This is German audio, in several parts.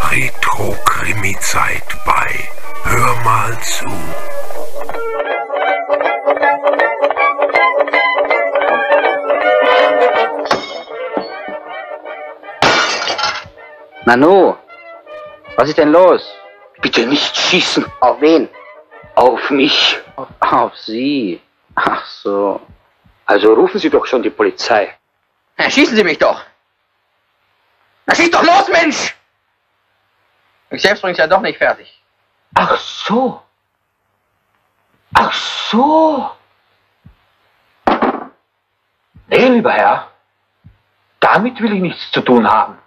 Retro-Krimi-Zeit bei Hör mal zu. Nanu, was ist denn los? Bitte nicht schießen. Auf wen? Auf mich. Auf Sie. Ach so. Also rufen Sie doch schon die Polizei. Ja, schießen Sie mich doch. Na, schieß doch los, Mensch! Ich selbst bring's ja doch nicht fertig. Ach so. Ach so. Nee, lieber Herr. Damit will ich nichts zu tun haben.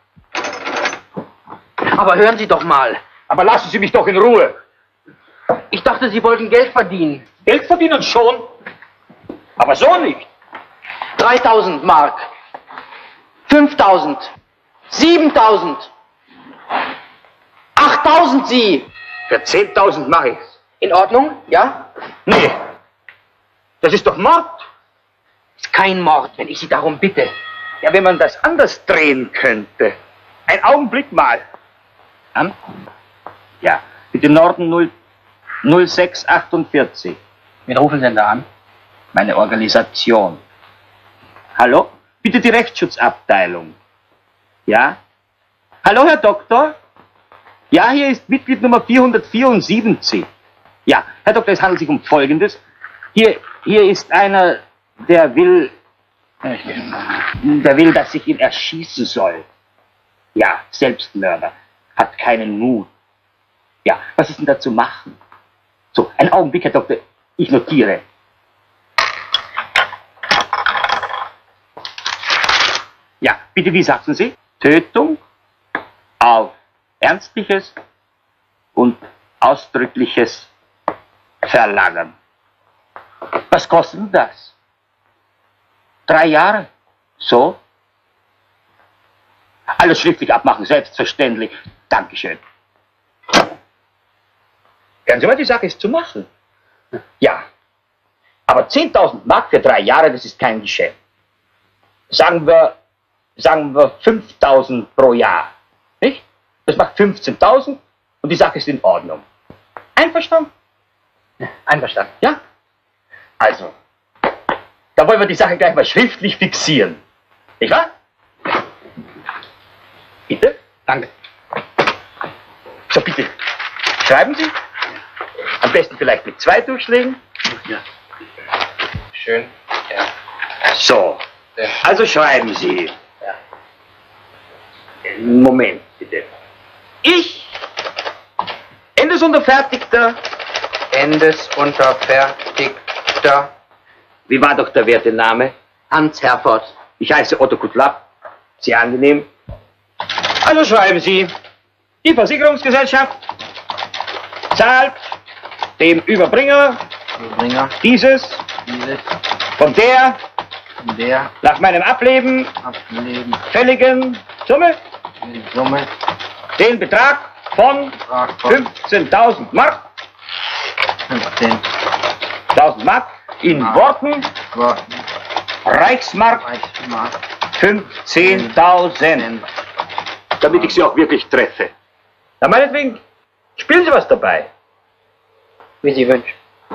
Aber hören Sie doch mal. Aber lassen Sie mich doch in Ruhe. Ich dachte, Sie wollten Geld verdienen. Geld verdienen schon. Aber so nicht. 3.000 Mark. 5.000. 7.000. 8.000 Sie. Für 10.000 mache ich's. In Ordnung? Ja? Nee. Das ist doch Mord. Ist kein Mord, wenn ich Sie darum bitte. Ja, wenn man das anders drehen könnte. Ein Augenblick mal. An? Ja, bitte Norden 0648. Wen rufen Sie denn da an? Meine Organisation. Hallo? Bitte die Rechtsschutzabteilung. Ja? Hallo, Herr Doktor? Ja, hier ist Mitglied Nummer 474. Ja, Herr Doktor, es handelt sich um Folgendes. Hier ist einer, der will, dass ich ihn erschießen soll. Ja, Selbstmörder. Hat keinen Mut. Ja, was ist denn da zu machen? So, einen Augenblick, Herr Doktor, ich notiere. Ja, bitte, wie sagten Sie? Tötung auf ernstliches und ausdrückliches Verlangen. Was kostet denn das? 3 Jahre? So? Alles schriftlich abmachen, selbstverständlich. Dankeschön. Hören Sie mal, die Sache ist zu machen. Ja. Aber 10.000 Mark für 3 Jahre, das ist kein Geschäft. Sagen wir 5.000 pro Jahr. Nicht? Das macht 15.000 und die Sache ist in Ordnung. Einverstanden? Einverstanden. Ja? Also, da wollen wir die Sache gleich mal schriftlich fixieren. Nicht wahr? Bitte? Danke. So, bitte. Schreiben Sie. Am besten vielleicht mit 2 Durchschlägen. Ja. Schön. Ja. So. Ja. Also schreiben Sie. Ja. Moment, bitte. Ich, Endesunterfertigter. Endesunterfertigter. Wie war doch der werte Name? Hans Herford. Ich heiße Otto Kutlab. Sehr angenehm. Also schreiben Sie. Die Versicherungsgesellschaft zahlt dem Überbringer dieses von der nach meinem Ableben fälligen Summe den Betrag von 15.000 Mark. 15.000 Mark in Worten. Reichsmark 15.000. Damit ich Sie auch wirklich treffe. Na, meinetwegen, spielen Sie was dabei. Wie Sie wünschen.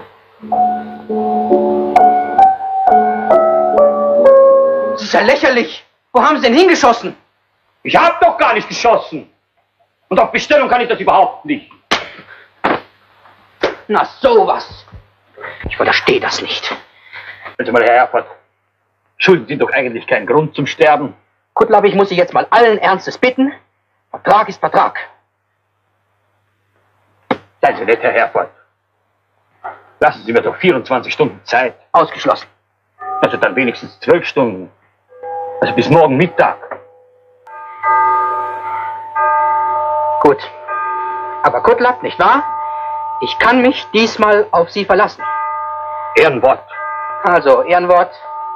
Das ist ja lächerlich. Wo haben Sie denn hingeschossen? Ich habe doch gar nicht geschossen. Und auf Bestellung kann ich das überhaupt nicht. Na sowas. Ich verstehe das nicht. Hören Sie mal, Herr Herford. Schulden sind doch eigentlich kein Grund zum Sterben. Kutlab, ich muss Sie jetzt mal allen Ernstes bitten. Vertrag ist Vertrag. Seien Sie nett, Herr Herford. Lassen Sie mir doch 24 Stunden Zeit. Ausgeschlossen. Also dann wenigstens 12 Stunden. Also bis morgen Mittag. Gut. Aber Kutlab, nicht wahr? Ich kann mich diesmal auf Sie verlassen. Ehrenwort. Also, Ehrenwort.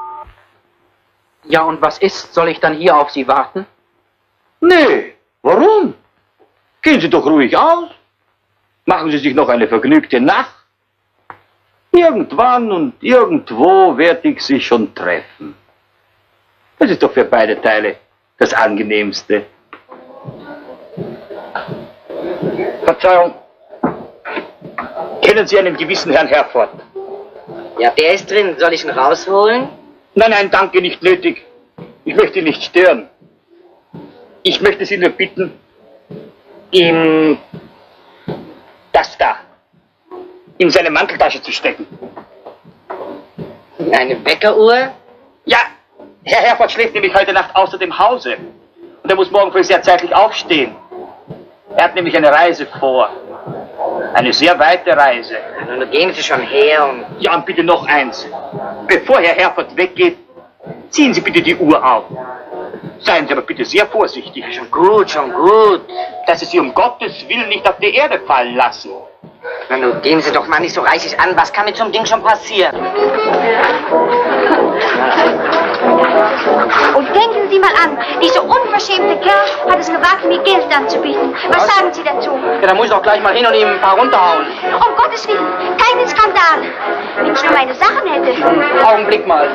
Ja, und was ist? Soll ich dann hier auf Sie warten? Nee, warum? Gehen Sie doch ruhig aus. Machen Sie sich noch eine vergnügte Nacht. Irgendwann und irgendwo werde ich Sie schon treffen. Das ist doch für beide Teile das Angenehmste. Verzeihung. Kennen Sie einen gewissen Herrn Herford? Ja, der ist drin. Soll ich ihn rausholen? Nein, nein, danke, nicht nötig. Ich möchte ihn nicht stören. Ich möchte Sie nur bitten, ihm das da in seine Manteltasche zu stecken. Eine Weckeruhr? Ja, Herr Herford schläft nämlich heute Nacht außer dem Hause. Und er muss morgen früh sehr zeitlich aufstehen. Er hat nämlich eine Reise vor. Eine sehr weite Reise. Nun gehen Sie schon her und... Ja, und bitte noch eins. Bevor Herr Herford weggeht, ziehen Sie bitte die Uhr auf. Seien Sie aber bitte sehr vorsichtig. Schon gut, schon gut. Dass Sie sie um Gottes Willen nicht auf die Erde fallen lassen. Na nun, gehen Sie doch mal nicht so reißig an. Was kann mit so einem Ding schon passieren? Und denken Sie mal an, dieser unverschämte Kerl hat es gewagt, mir Geld anzubieten. Was sagen Sie dazu? Ja, da muss ich doch gleich mal hin und ihm ein paar runterhauen. Um Gottes Willen, keinen Skandal. Wenn ich nur meine Sachen hätte. Augenblick mal.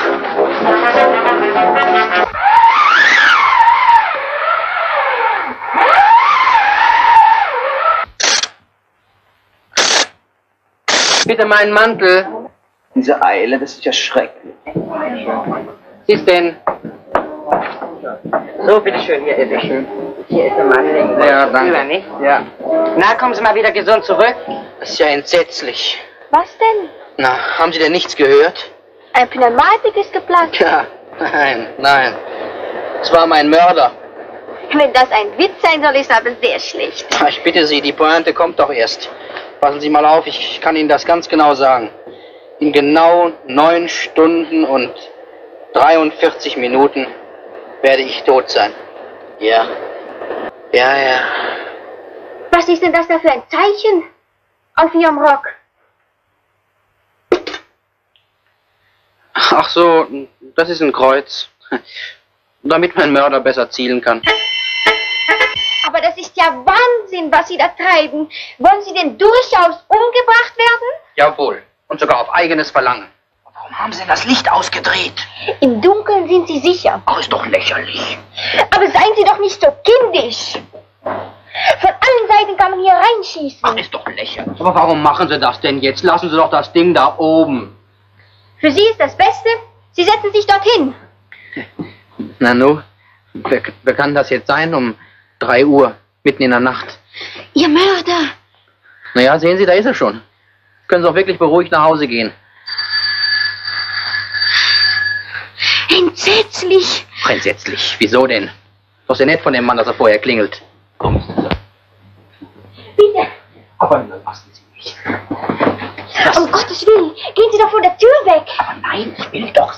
Bitte meinen Mantel. Diese Eile, das ist ja schrecklich. Siehst denn? So, bitteschön, hier ist er. Hier ist der Mann. Ja, danke. Nicht? Ja. Na, kommen Sie mal wieder gesund zurück. Das ist ja entsetzlich. Was denn? Na, haben Sie denn nichts gehört? Ein Pneumatik ist geplatzt. Ja, nein. Es war mein Mörder. Wenn das ein Witz sein soll, ist aber sehr schlecht. Ich bitte Sie, die Pointe kommt doch erst. Passen Sie mal auf, ich kann Ihnen das ganz genau sagen. In genau 9 Stunden und 43 Minuten werde ich tot sein. Ja. Ja. Was ist denn das da für ein Zeichen auf Ihrem Rock? Ach so, das ist ein Kreuz. Damit mein Mörder besser zielen kann. Aber das ist ja Wahnsinn, was Sie da treiben. Wollen Sie denn durchaus umgebracht werden? Jawohl. Und sogar auf eigenes Verlangen. Warum haben Sie denn das Licht ausgedreht? Im Dunkeln sind Sie sicher. Ach, ist doch lächerlich. Aber seien Sie doch nicht so kindisch. Von allen Seiten kann man hier reinschießen. Ach, ist doch lächerlich. Aber warum machen Sie das denn jetzt? Lassen Sie doch das Ding da oben. Für Sie ist das Beste, Sie setzen sich dorthin. Na nu, wer kann das jetzt sein um 3 Uhr, mitten in der Nacht? Ihr Mörder. Naja, sehen Sie, da ist er schon. Können Sie auch wirklich beruhigt nach Hause gehen. Entsetzlich. Ach, entsetzlich. Wieso denn? Doch sehr nett von dem Mann, dass er vorher klingelt. Kommen Sie. Bitte. Aber lassen Sie mich. Um Gottes Willen, gehen Sie doch von der Tür weg. Aber nein, ich will doch.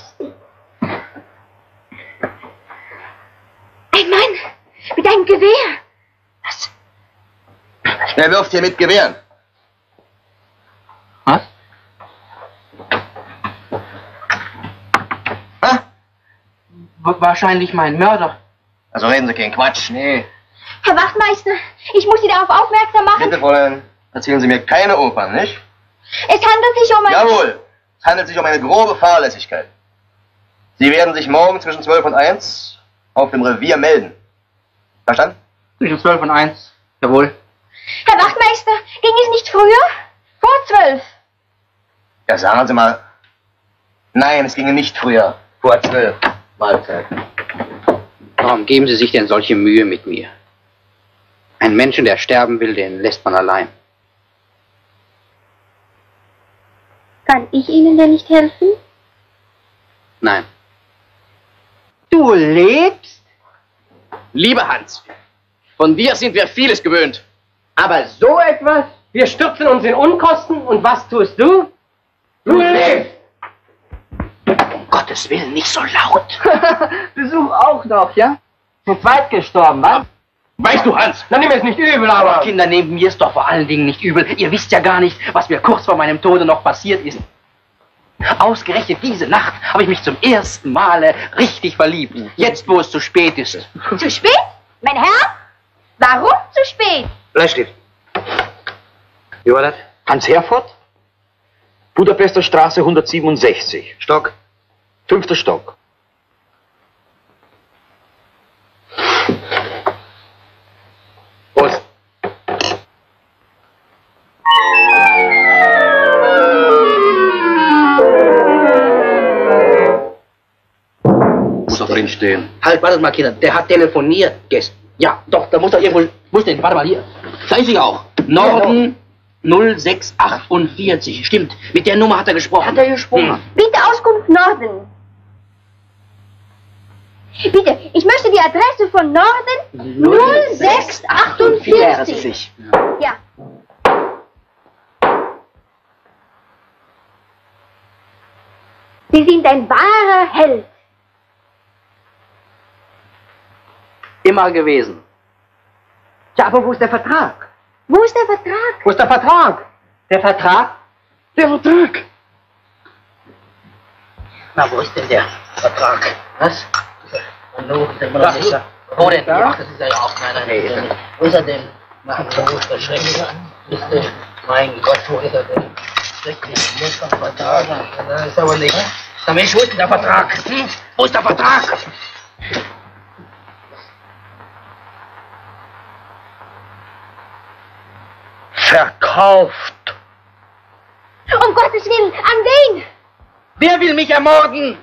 Ein Mann mit einem Gewehr. Was? Wer wirft hier mit Gewehren? Was? Ha? Wahrscheinlich mein Mörder. Also reden Sie keinen Quatsch. Nee. Herr Wachtmeister, ich muss Sie darauf aufmerksam machen. Bitte, Fräulein, erzählen Sie mir keine Opern, nicht? Es handelt sich um ein... Jawohl. Es handelt sich um eine grobe Fahrlässigkeit. Sie werden sich morgen zwischen 12 und 1 auf dem Revier melden. Verstanden? Zwischen 12 und 1. Jawohl. Herr Wachtmeister, ging es nicht früher? Vor 12. Ja, sagen Sie mal. Nein, es ginge nicht früher. Vor 12. Mahlzeit. Warum geben Sie sich denn solche Mühe mit mir? Einen Menschen, der sterben will, den lässt man allein. Kann ich Ihnen denn nicht helfen? Nein. Du lebst? Lieber Hans, von dir sind wir vieles gewöhnt. Aber so etwas? Wir stürzen uns in Unkosten und was tust du? Du lebst! Um Gottes Willen, nicht so laut. Besuch auch noch, ja? Zu zweit gestorben, was? Weißt du, Hans? Na, nimm es nicht übel, aber... Kinder, nehmt mir es doch vor allen Dingen nicht übel. Ihr wisst ja gar nicht, was mir kurz vor meinem Tode noch passiert ist. Ausgerechnet diese Nacht habe ich mich zum ersten Male richtig verliebt. Jetzt, wo es zu spät ist. Zu spät? Mein Herr? Warum zu spät? Bleistift. Wie war das? Hans Herford? Budapester Straße 167. Stock. 5. Stock. Prost. drinstehen. Halt, warte mal, Kinder, der hat telefoniert gestern. Ja, doch, da muss er irgendwo... Wo ist denn? Warte mal, hier. Da ist sie auch. Norden 0648. Stimmt, mit der Nummer hat er gesprochen. Hat er gesprochen? Bitte Auskunft Norden. Bitte, ich möchte die Adresse von Norden 0648. Ja. Sie sind ein wahrer Held. Immer gewesen. Ja, aber wo ist der Vertrag? Wo ist der Vertrag? Wo ist der Vertrag? Der Vertrag? Der Vertrag! Na, wo ist denn der Vertrag? Was? Wo denn? Ach, das ist ja auch keiner. Nee. Wo ist er denn? Na, wo ist der Schreckliche? Mein Gott, wo ist er denn? Schrecklich, muss doch Vertrag sein. Das ist aber nicht. Na Mensch, wo ist denn der Vertrag? Hm? Wo ist der Vertrag? Verkauft. Um Gottes Willen, an wen? Wer will mich ermorden?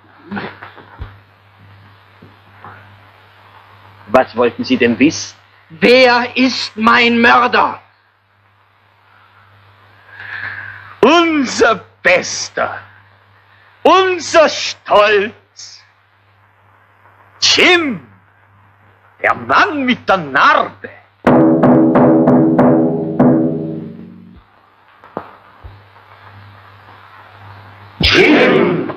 Was wollten Sie denn wissen? Wer ist mein Mörder? Unser Bester, unser Stolz, Jim, der Mann mit der Narbe. Jim,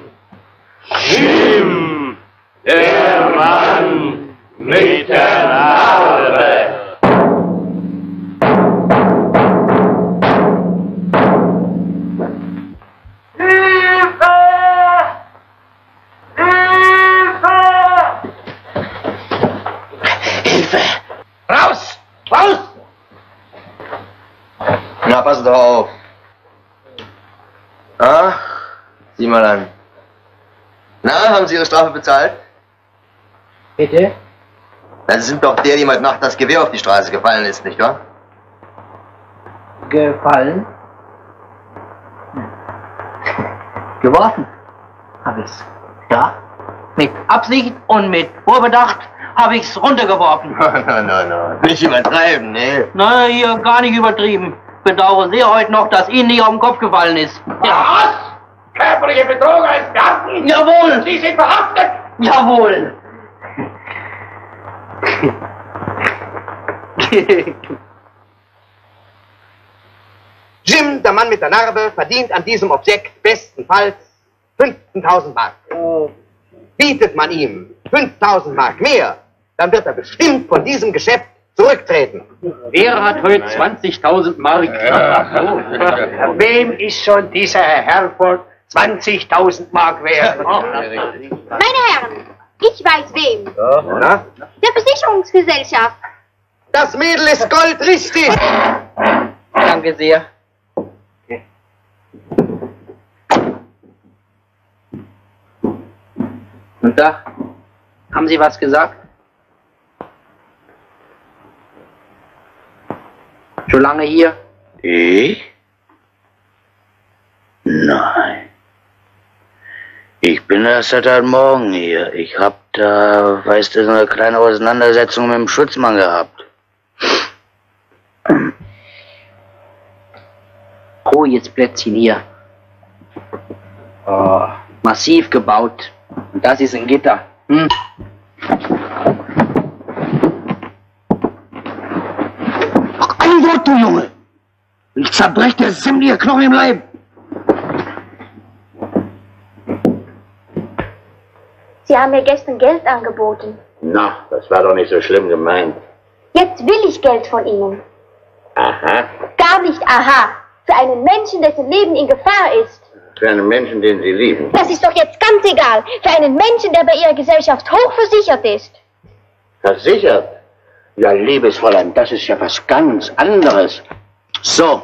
der Mann mit der Narbe. Hilfe! Raus! Raus! Na, passen doch auf. Ah, sieh mal an. Na, haben Sie Ihre Strafe bezahlt? Bitte? Na, Sie sind doch der, dem heute Nacht das Gewehr auf die Straße gefallen ist, nicht wahr? Gefallen? Geworfen? Hab ich's. Ja? Mit Absicht und mit Vorbedacht habe ich's runtergeworfen. Nein. Nicht übertreiben, ne? Na, hier gar nicht übertrieben. Bedauere sehr heute noch, dass Ihnen nicht auf den Kopf gefallen ist. Ja. Was? Körperliche Bedrohung als Garten? Jawohl! Sie sind verhaftet! Jawohl! Jim, der Mann mit der Narbe, verdient an diesem Objekt bestenfalls 15.000 Mark. Bietet man ihm 5.000 Mark mehr, dann wird er bestimmt von diesem Geschäft zurücktreten. Wer hat heute 20.000 Mark? Wem ist schon dieser Herr Herford 20.000 Mark wert? Meine Herren, ich weiß wem. Na? Der Versicherungsgesellschaft. Das Mädel ist goldrichtig. Danke sehr. Und da? Haben Sie was gesagt? Schon lange hier? Ich? Nein. Ich bin erst seit heute Morgen hier. Ich hab da, weißt du, so eine kleine Auseinandersetzung mit dem Schutzmann gehabt. Ruhiges Plätzchen hier. Oh, massiv gebaut. Und das ist ein Gitter. Hm? Antwort, du Junge! Ich zerbrech dir sämtliche Knochen im Leib! Sie haben mir gestern Geld angeboten. Na, das war doch nicht so schlimm gemeint. Jetzt will ich Geld von Ihnen. Aha. Gar nicht aha. Für einen Menschen, dessen Leben in Gefahr ist. Für einen Menschen, den Sie lieben. Das ist doch jetzt ganz egal. Für einen Menschen, der bei Ihrer Gesellschaft hochversichert ist. Versichert? Ja, liebes Fräulein, das ist ja was ganz anderes. So.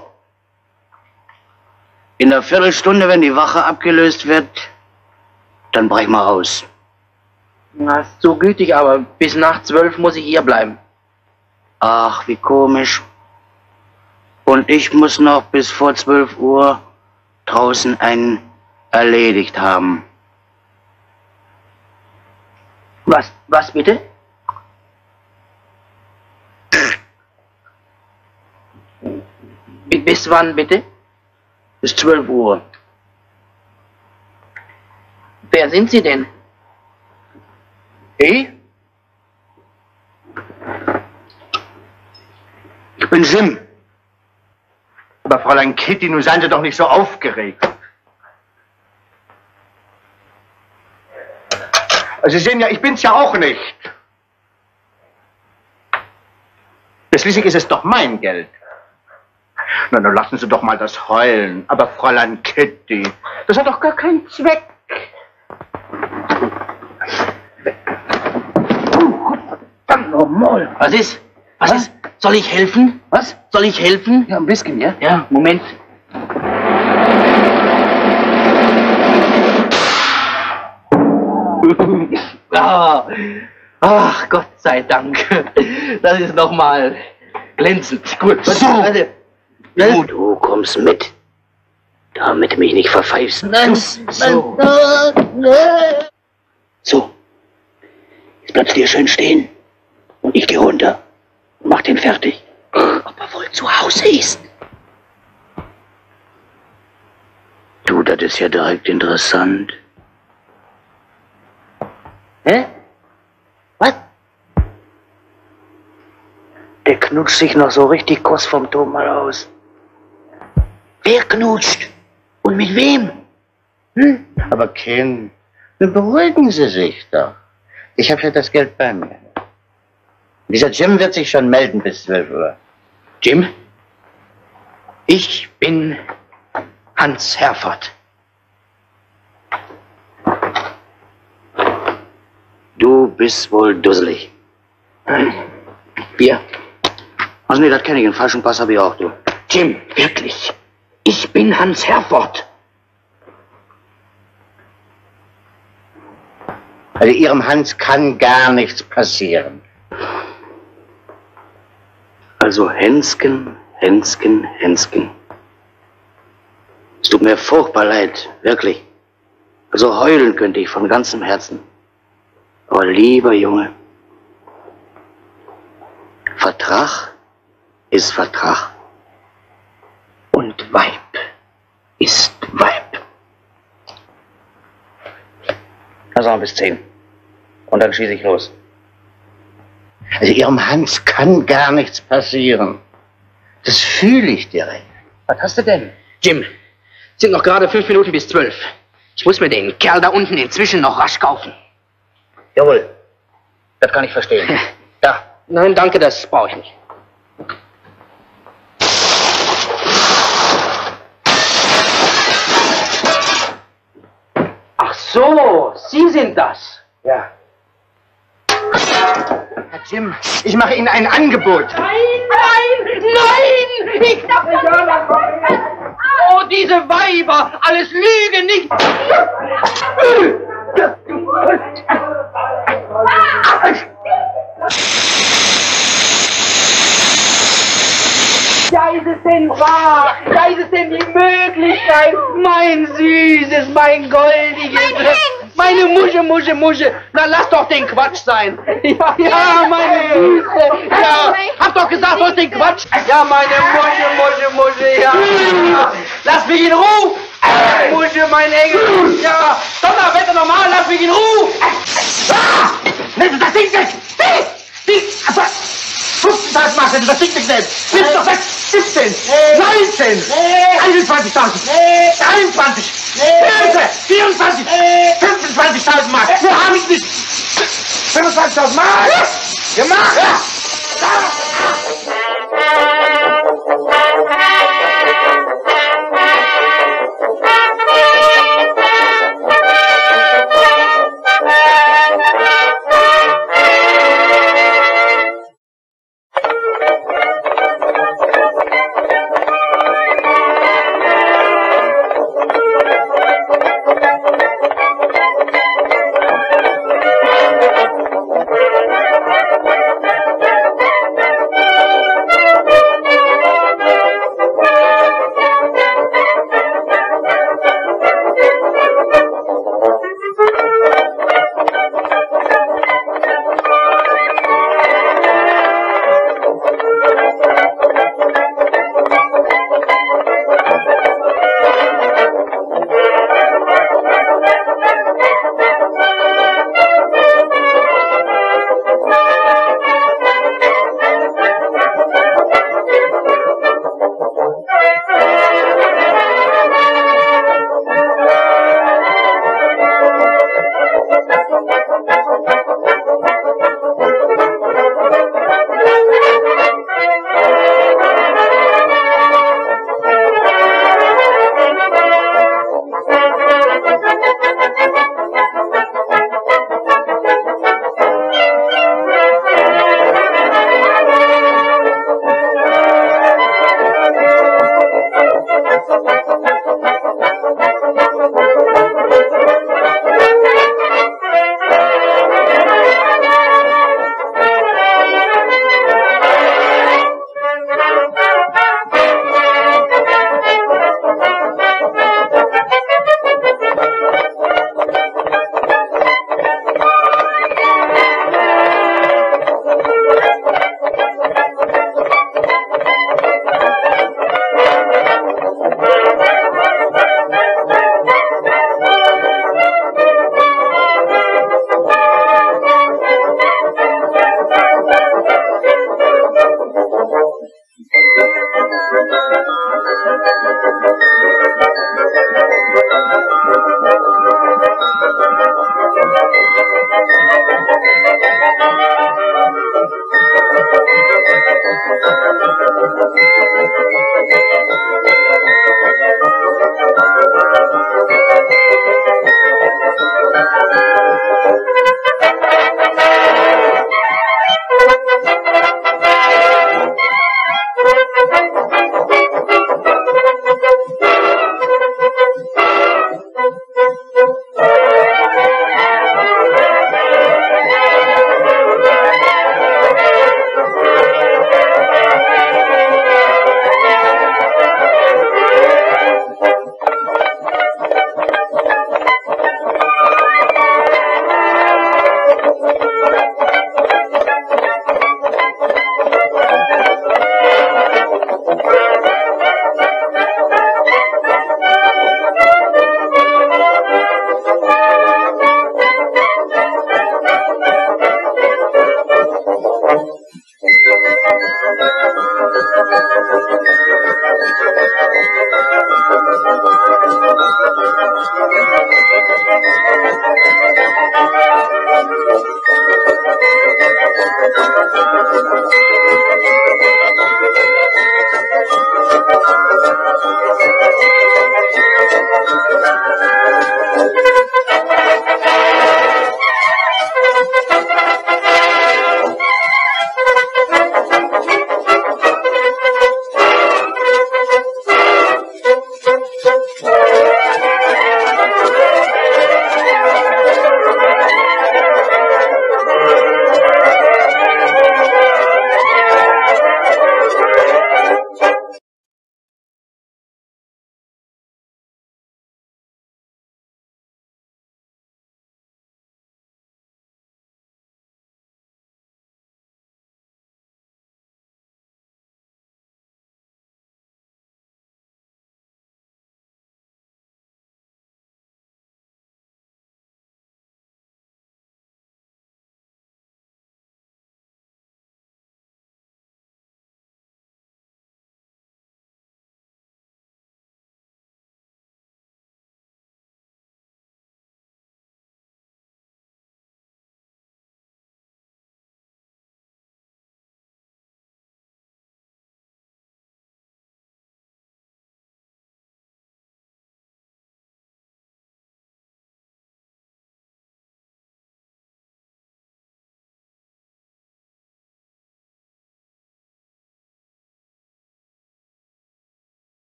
In einer Viertelstunde, wenn die Wache abgelöst wird, dann brech mal aus. Na, ist so gütig, aber bis nach 12 muss ich hier bleiben. Ach, wie komisch. Und ich muss noch bis vor 12 Uhr draußen einen erledigt haben. Was bitte? Bis wann bitte? Bis 12 Uhr. Wer sind Sie denn? Ich? Ich bin Jim. Aber Fräulein Kitty, nun seien Sie doch nicht so aufgeregt. Sie sehen ja, ich bin's ja auch nicht. Schließlich ist es doch mein Geld. Na, nun lassen Sie doch mal das Heulen. Aber Fräulein Kitty, das hat doch gar keinen Zweck. Verdammt nochmal. Was ist? Was ist? Soll ich helfen? Was? Soll ich helfen? Ja, ein bisschen, ja? Ja, Moment. Ah, ach, Gott sei Dank. Das ist nochmal glänzend. Gut. So. Also, du kommst mit, damit du mich nicht verpfeifst. Nein, so. So. Jetzt bleibst du hier schön stehen. Und ich gehe runter und mach den fertig. Ob er wohl zu Hause ist. Du, das ist ja direkt interessant. Hä? Was? Der knutscht sich noch so richtig Kost vom Turm mal aus. Wer knutscht? Und mit wem? Hm? Aber Ken, nun beruhigen Sie sich doch. Ich habe ja das Geld bei mir. Dieser Jim wird sich schon melden bis 12 Uhr. Jim? Ich bin Hans Herford. Du bist wohl dusselig. Bier? Also nee, das kenne ich. Den falschen Pass habe ich auch, du. Jim, wirklich. Ich bin Hans Herford. Also Ihrem Hans kann gar nichts passieren. Also Hensken, Hensken, Hensken. Es tut mir furchtbar leid, wirklich. Also heulen könnte ich von ganzem Herzen. Aber lieber Junge, Vertrag ist Vertrag. Und Weib ist Weib. Also bis 10. Und dann schieße ich los. Also Ihrem Hans kann gar nichts passieren. Das fühle ich direkt. Was hast du denn? Jim, sind noch gerade 5 Minuten bis 12. Ich muss mir den Kerl da unten inzwischen noch rasch kaufen. Jawohl, das kann ich verstehen. Da. Nein, danke, das brauche ich nicht. Ach so, Sie sind das. Ja. Herr Jim, ich mache Ihnen ein Angebot. Nein! Ich darf nicht! Oh, diese Weiber, alles Lüge, nicht... Da ist es denn wahr? Da ist es denn die Möglichkeit? Mein Süßes, mein Goldiges, meine Musche. Na, lass doch den Quatsch sein. Ja, meine Süße. Ja, hab doch gesagt, lass den Quatsch. Ja, meine Musche, ja. Lass mich in Ruhe. Musche, mein Engel. Ja, Donnerwetter normal, lass mich in Ruhe. Das Ding weg. 15.000 Mark, wenn du das Ding wegnimmst. Nimmst doch weg. 17, 19, 21.000, 23, 24, 25.000 Mark. Wo habe ich nicht? 25.000 Mark. Gemacht.